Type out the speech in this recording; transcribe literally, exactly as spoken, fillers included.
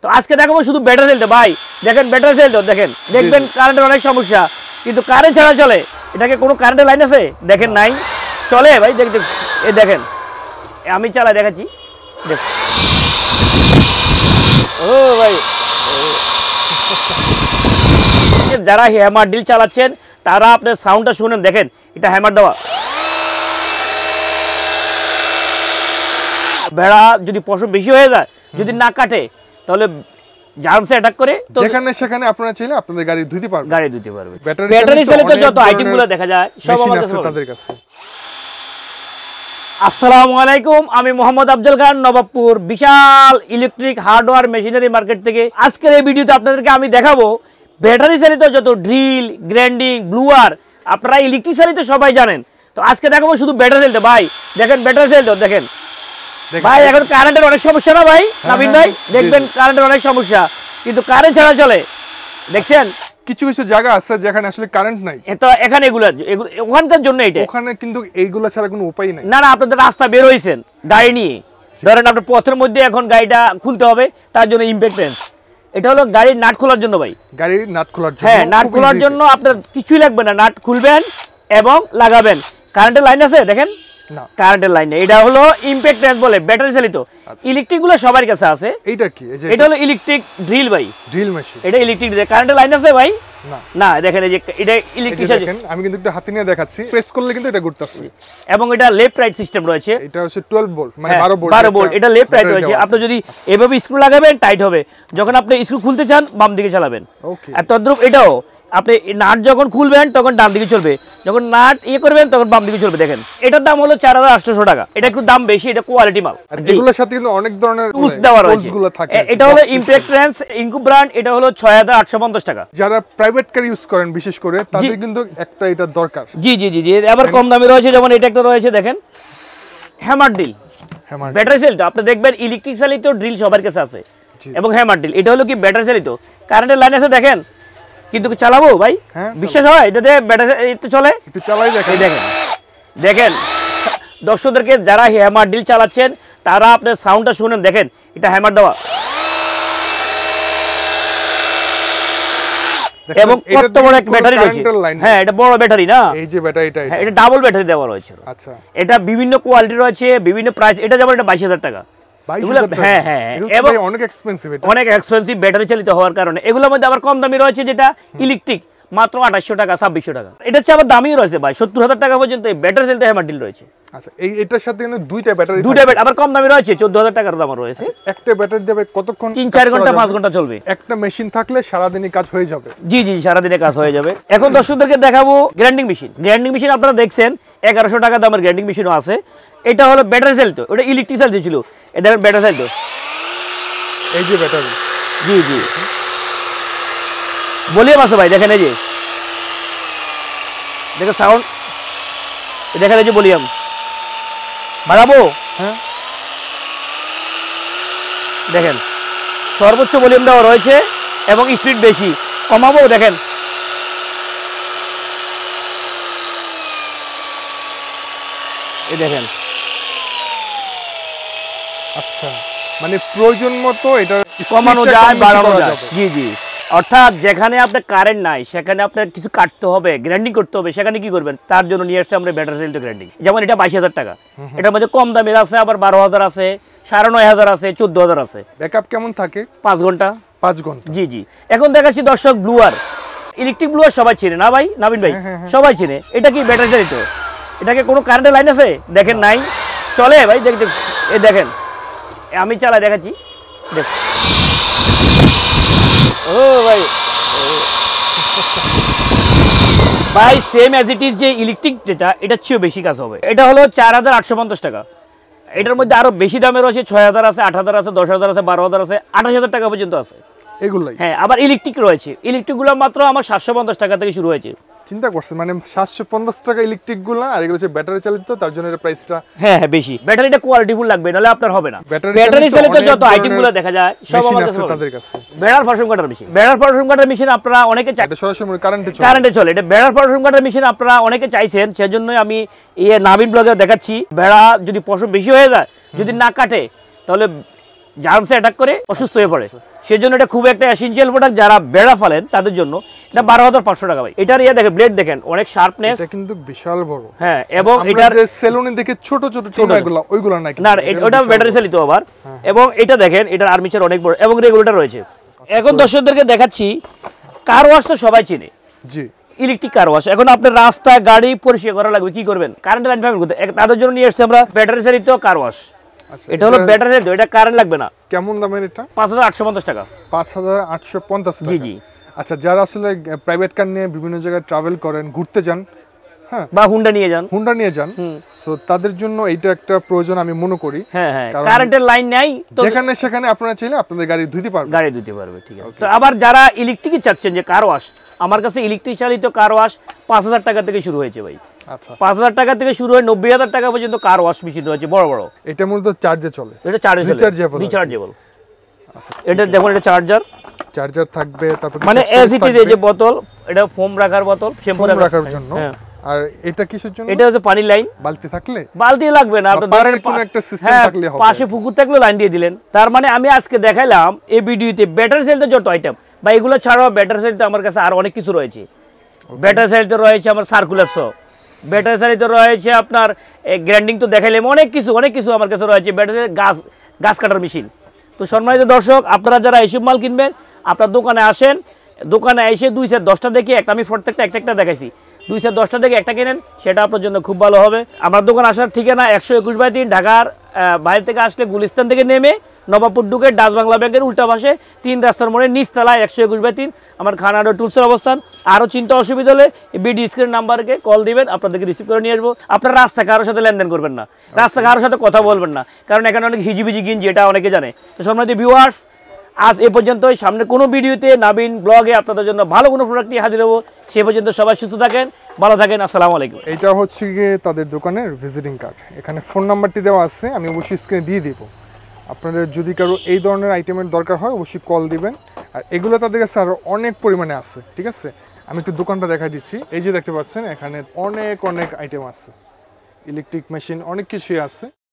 তো আজকে দেখাবো শুধু ব্যাটারি চালিত ভাই। দেখেন ব্যাটারি চালিত, দেখেন দেখবেন কারেন্টের অনেক সমস্যা, কিন্তু কারেন্ট ছাড়া চলে। এটাকে কোনো কারেন্টের লাইন আছে? দেখেন নাই, চলে ভাই। দেখ এই দেখেন, আমি চালাই দেখাচ্ছি। দেখ ও ভাই, যারা হ্যামার ডিল চালাচ্ছেন তারা আপনার সাউন্ডটা শুনেন। দেখেন এটা হ্যামার দেওয়া। ভেড়া যদি পশম বেশি হয়ে যায়, যদি না কাটে, তাহলে জার্মস অ্যাটাক করে। তো যেখানে সেখানে আপনারা চাইলে আপনাদের গাড়ি ধুইতে পারবেন, গাড়ি ধুইতে পারবেন। ব্যাটারি চালিত যত আইটেমগুলো দেখা যায় সব আমাদের তাদের কাছে। আসসালামু আলাইকুম, আমি মোহাম্মদ আফজল খান, নবাবপুর বিশাল ইলেকট্রিক হার্ডওয়্যার মেশিনারি মার্কেট থেকে। আজকের এই ভিডিওতে আপনাদেরকে আমি দেখাবো ব্যাটারি চালিত যত ড্রিল, গ্রাইন্ডিং, ব্লুয়ার, আপনারা ইলেকট্রিক চালিত সবাই জানেন। তো আজকে দেখাবো শুধু ব্যাটারি চালিত ভাই। দেখেন ব্যাটারি চালিত, দেখেন ভাই এখন কারেন্টের অনেক সমস্যা না ভাই নাবিন ভাই? দেখবেন কারেন্টের অনেক সমস্যা, কিন্তু কারেন্ট ছাড়া চলে। দেখছেন কিছু কিছু জায়গা আছে যেখানে আসলে কারেন্ট নাই, তো এখানে এগুলা ওখানকার জন্য এটা, ওখানে কিন্তু এইগুলা ছাড়া কোনো উপায় নাই। না না, আপনাদের রাস্তা বের হইছেন গাড়ি নিয়ে, ধরেন আপনার পথের মধ্যে এখন গাড়িটা খুলতে হবে, তার জন্য ইম্প্যাক্টেন্স। এটা হলো গাড়ির নাট খোলার জন্য ভাই, গাড়ির নাট খোলার জন্য। হ্যাঁ, নাট খোলার জন্য আপনার কিছুই লাগবে না, নাট খুলবেন এবং লাগাবেন। কারেন্টের লাইন আছে? দেখেন না, কারেন্টের লাইন নেই। এটা হলো ইম্প্যাক্টেন্স বলে, ব্যাটারি চালিত। ইলেকট্রিক গুলো সবার কাছে আছে। এটা কি? এটা হলো ইলেকট্রিক ড্রিল ভাই, ড্রিল মেশিন। এটা ইলেকট্রিক, কারেন্টের লাইন আছে ভাই? না না, দেখেন এই যে এটা ইলেকট্রিক। দেখেন আমি কিন্তু একটু হাতে নিয়ে দেখাচ্ছি, প্রেস করলে কিন্তু এটা ঘুরতেছে। এবং এটা লেফট রাইট সিস্টেম রয়েছে। এটা হচ্ছে বারো ভোল্ট, মানে বারো ভোল্ট, বারো ভোল্ট। এটা লেফট রাইট রয়েছে। আপনি যদি এভাবে স্ক্রু লাগাবেন টাইট হবে, যখন আপনি স্ক্রু খুলতে চান বাম দিকে চালাবেন। ওকে। আর তদ্রুপ এটাও, আপনি নাট যখন খুলবেন তখন ডান দিকে চলবে, যখন নাট ইয়ে করবেন তখন বাম দিকে চলবে। দেখেন এটার দাম হলো চার হাজার আটশো টাকা। এটা একটু দাম বেশি, এটা কোয়ালিটি মাল। এগুলোর সাথে কিন্তু অনেক ধরনের টুলস দেওয়া রয়েছে। এটা হলো ইম্প্যাক্টেন্স ইনকু ব্র্যান্ড, এটা হলো ছয় হাজার আটশো পঞ্চাশ টাকা। যারা প্রাইভেট কার ইউজ করেন বিশেষ করে তাদের কিন্তু একটা এটা দরকার। জি জি জি জি। আবার কম দামে রয়েছে, যেমন এটা একটা রয়েছে, দেখেন হ্যামার ড্রিল, ব্যাটারি চালিত। আপনি দেখবেন ইলেকট্রিক চালিত ড্রিল সবার কাছে আছে, এবং হ্যামার ড্রিল। এটা হলো কি ব্যাটারি চালিত, কারেন্টের লাইন আছে। দেখেন কিন্তু চালাবো ভাই, বিশ্বাস হয় এটাতে ব্যাটারি তো চলে? একটু চালাই দেখেন। দেখেন দেখেন দর্শকদেরকে যারা হ্যামার ড্রিল চালাচ্ছেন তারা আপনার সাউন্ডটা শুনেন। দেখেন এটা হ্যামার দেওয়া, এবং কত বড় একটা ব্যাটারি রয়েছে। হ্যাঁ, এটা বড় ব্যাটারি না, এই যে ব্যাটারিটা, এটা ডাবল ব্যাটারি দেওয়া রয়েছে। আচ্ছা, এটা বিভিন্ন কোয়ালিটি রয়েছে, বিভিন্ন প্রাইস। এটা যেমন এটা বাইশ হাজার টাকা। হ্যাঁ হ্যাঁ, অনেক এক্সপেন্সিভ, অনেক এক্সপেন্সিভ ব্যাটারি চালিত হওয়ার কারণে। এগুলোর মধ্যে আবার কম দামি রয়েছে, যেটা ইলেকট্রিক মাত্র আঠাশশো টাকা, ছাব্বিশশো টাকা। এটা হচ্ছে আবার দামিও রয়েছে ভাই, সত্তর হাজার টাকা পর্যন্ত এই ব্যাটারি চালিত হ্যামার ড্রিল রয়েছে। আচ্ছা, এই এটার সাথে কিন্তু দুইটা ব্যাটারি, দুইটা ব্যাটারি আবার কম দামি রয়েছে, চোদ্দ হাজার টাকার দাম রয়েছে। একটা ব্যাটারি দেবে কতক্ষণ? তিন চার ঘন্টা পাঁচ ঘন্টা চলবে। একটা মেশিন থাকলে সারা দিনই কাজ হয়ে যাবে। জি জি, সারা দিনে কাজ হয়ে যাবে। এখন দর্শকদেরকে দেখাবো গ্রাইন্ডিং মেশিন। গ্রাইন্ডিং মেশিন আপনারা দেখছেন এগারোশো টাকা দামের গ্রাইন্ডিং মেশিনও আছে। এটা হলো ব্যাটারি চালিত, ওটা ইলেকট্রিক চালিত ছিল। এটা ব্যাটারি চালিত, এই যে ব্যাটারি। জি জি, ভলিউম আছে ভাই, দেখেন এই যে, দেখেন সাউন্ড, দেখেন এই যে ভলিউম বাড়াবো। হ্যাঁ, দেখেন সর্বোচ্চ ভলিউম দেওয়া রয়েছে এবং স্পিড বেশি। কমাবো, দেখেন এই দেখেন। আচ্ছা, মানে প্রয়োজন মতো এটা কমানো যায়, বাড়ানো যায়। জি জি, অর্থাৎ যেখানে আপনার কারেন্ট নাই সেখানে আপনার কিছু কাটতে হবে, গ্রাইন্ডিং করতে হবে, সেখানে কি করবেন? তার জন্য নিয়ে আসছে আমরা ব্যাটারি চালিত গ্রাইন্ডিং। যেমন এটা বাইশ হাজার টাকা, এটার মধ্যে কম দামের আছে, আবার বারো হাজার আছে, সাড়ে নয় হাজার আছে, চোদ্দ হাজার আছে। ব্যাকআপ কেমন থাকে? পাঁচ ঘন্টা। পাঁচ ঘন্টা, জি জি। এখন দেখাচ্ছি দর্শক ব্লুয়ার। ইলেকট্রিক ব্লুয়ার সবাই চেনে না ভাই, নাবিন ভাই? সবাই চেনে। এটা কি ব্যাটারি চালিত, এটাকে কোনো কারেন্টের লাইন আছে? দেখেন নাই, চলে ভাই। দেখ এই দেখেন, আমি চালাই দেখাচ্ছি। দেখ ও ভাই ভাই, সেম অ্যাজ ইট ইজ যে ইলেকট্রিক যেটা, এটার চেয়েও বেশি কাজ হবে। এটা হলো চার হাজার আটশো পঞ্চাশ টাকা। এটার মধ্যে আরো বেশি দামের রয়েছে, ছয় হাজার আছে, আট হাজার আছে, দশ হাজার আছে, বারো হাজার আছে, আঠাশ হাজার টাকা পর্যন্ত আছে এগুলাই। হ্যাঁ, আবার ইলেকট্রিক রয়েছে। ইলেকট্রিক গুলো মাত্র আমার সাতশো পঞ্চাশ টাকা থেকে শুরু হয়েছে। চিন্তা করছেন, মানে সাতশো পঞ্চাশ টাকা ইলেকট্রিক গুলো, আর এগুলো হচ্ছে ব্যাটারি চালিত, তার জন্য এর প্রাইসটা হ্যাঁ হ্যাঁ বেশি। ব্যাটারিটা কোয়ালিটিফুল লাগবে, নাহলে আপনার হবে না। ব্যাটারি চালিত যত আইটেমগুলো দেখা যায় সব আমাদের কাছে তাদের কাছে। বেড়ার পশম কাটার মেশিন, বেড়ার পশম কাটার মেশিন আপনারা অনেকে চাই, এটা সরাসরি কারেন্টে চলে, কারেন্টে চলে। এটা বেড়ার পশম কাটার মেশিন আপনারা অনেকে চাইছেন, সেজন্য আমি এই নাবিন ব্লগে দেখাচ্ছি। বেড়া যদি পশম বেশি হয়ে যায়, যদি না কাটে, তাহলে জার্মসে অ্যাটাক করে অসুস্থ হয়ে পড়ে। সেজন্য এটা খুব একটা এসেনশিয়াল প্রোডাক্ট, যারা বেড়া ফেলেন তাদের জন্য এটা বারো হাজার পাঁচশো টাকা ভাই। এটার ইয়ে দেখেন, ব্লেড দেখেন অনেক শার্পনেস, এটা কিন্তু বিশাল বড়। হ্যাঁ, এবং এটার যে সেলুনে দেখে ছোট ছোট টিমাগুলো ওইগুলো না, না ওটা ব্যাটারি চালিত আবার। এবং এটা দেখেন, এটার আর্মিচার অনেক বড় এবং রেগুলেটর রয়েছে। এখন দর্শকদেরকে দেখাচ্ছি, কার ওয়াশ তো সবাই চিনে, জি, ইলেকট্রিক কার ওয়াশ। এখন আপনার রাস্তা গাড়ি পরিষ্কার করা লাগবে, কি করবেন? কারেন্ট লাইন ফাইন করতে, তাদের জন্য নিয়ে এসেছি আমরা ব্যাটারি চালিত কার ওয়াশ। এটা হলো ব্যাটারি চালিত, এটা কারেন্ট লাগবে না। কেমন দামের এটা? পাঁচ হাজার আটশো পঞ্চাশ টাকা। পাঁচ হাজার আটশো পঞ্চাশ টাকা, জি জি। আচ্ছা, যারা আসলে প্রাইভেট কার নিয়ে বিভিন্ন জায়গায় ট্রাভেল করেন, ঘুরতে যান, হ্যাঁ, বা হুন্ডা নিয়ে যান, হুন্ডা নিয়ে যান, সো তাদের জন্য এইটা একটা প্রয়োজন আমি মনে করি। হ্যাঁ হ্যাঁ, কারেন্টের লাইন নাই তো যেখানে সেখানে আপনারা চাইলে আপনাদের গাড়ি ধুইতে পারবেন, গাড়ি ধুইতে পারবে, ঠিক আছে। তো আবার যারা ইলেকট্রিক চাচ্ছেন যে কার ওয়াশ, আমার কাছে ইলেকট্রিক চালিত কার ওয়াশ পাঁচ হাজার টাকা থেকে শুরু হয়েছে ভাই। আচ্ছা, পাঁচ হাজার টাকা থেকে শুরু হয়ে নব্বই হাজার টাকা পর্যন্ত কার ওয়াশ মেশিন রয়েছে বড় বড়। এটা মূলত চার্জে চলে, এটা চার্জে চলে, রিচার্জেবল। এটা দেখুন, এটা চার্জার, চার্জার থাকবে, তারপর মানে এজ ইট ইজ, এই যে বোতল, এটা ফোম রাখার বোতল, শ্যাম্পু রাখার জন্য। আর এটা কিসের জন্য? এটা হচ্ছে পানির লাইন। বালতি থাকলে? বালতি লাগবে না, আপনার ধরেন কোনো একটা সিস্টেম থাকলে হবে, পাশে পুকুর থাকলে লাইন দিয়ে দিলেন। তার মানে আমি আজকে দেখাইলাম এই ভিডিওতে ব্যাটারি চালিত যত আইটেম বা এগুলো ছাড়াও ব্যাটারি চালিত আমার কাছে আর অনেক কিছু রয়েছে। ব্যাটারি চালিত রয়েছে আমার সার্কুলার সহ, ব্যাটারি চালিত রয়েছে আপনার গ্রাইন্ডিং, তো দেখাইলাম অনেক কিছু, অনেক কিছু আমার কাছে রয়েছে। ব্যাটারি গাছ গাছ কাটার মেশিন। তো সম্মানিত দর্শক, আপনারা যারা এইসব মাল কিনবেন, আপনার দোকানে আসেন, দোকানে এসে দুই সেট দশটা দেখে একটা, আমি প্রত্যেকটা একটা একটা দেখাইছি, দুই সেট দশটা দেখে একটা কেনেন, সেটা আপনার জন্য খুব ভালো হবে। আমার দোকান আসার ঠিকানা একশো একুশ বাই তিন, ঢাকার বাইরে থেকে আসলে গুলিস্তান থেকে নেমে নবাবপুর ঢুকে ডাচ বাংলা ব্যাংকের উল্টা পাশে তিন রাস্তার মোড়ে নিচতলায় একশো একুশ বাই তিন আমার খানাডো টুলসের অবস্থান। আরও চিন্তা অসুবিধা হলে বিডি স্ক্রিন নাম্বারকে কল দিবেন, আপনাদেরকে রিসিভ করে নিয়ে আসবো। আপনার রাস্তা কারোর সাথে লেনদেন করবেন না, রাস্তা কারোর সাথে কথা বলবেন না, কারণ এখানে অনেক হিজিবিজি গিঞ্জি, এটা অনেকে জানে। তো সম্মানিত ভিউয়ার্স, আজ এ পর্যন্তই। সামনে কোনো ভিডিওতে নাবিন ব্লগে আপনাদের জন্য ভালো কোনো প্রোডাক্ট নিয়ে হাজির হবো। সে পর্যন্ত সবাই সুস্থ থাকেন, ভালো থাকেন, আসসালামু আলাইকুম। এটা হচ্ছে গিয়ে তাদের দোকানের ভিজিটিং কার্ড, এখানে ফোন নাম্বারটি দেওয়া আছে, আমি অবশ্যই স্ক্রিনে দিয়ে দিব। আপনাদের যদি কারো এই ধরনের আইটেমের দরকার হয় অবশ্যই কল দিবেন। আর এগুলো তাদের কাছে আরও অনেক পরিমাণে আছে, ঠিক আছে। আমি একটু দোকানটা দেখা দিচ্ছি, এই যে দেখতে পাচ্ছেন এখানে অনেক অনেক আইটেম আছে, ইলেকট্রিক মেশিন অনেক কিছুই আছে।